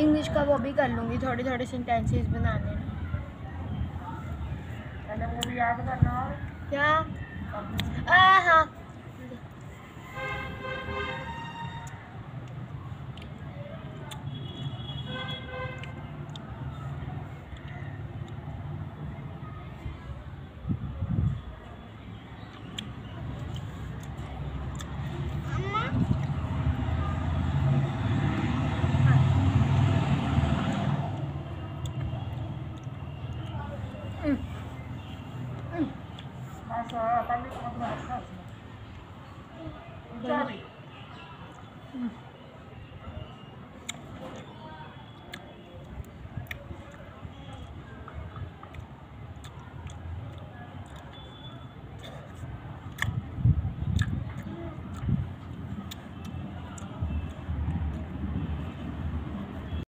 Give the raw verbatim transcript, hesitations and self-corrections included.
English का वो भी कर लूँगी, थोड़े थोड़े सेंटेंसेस बनाने। पहले वो भी याद करना। क्या? आ, हाँ Masa tadi cuma rasa. Cari.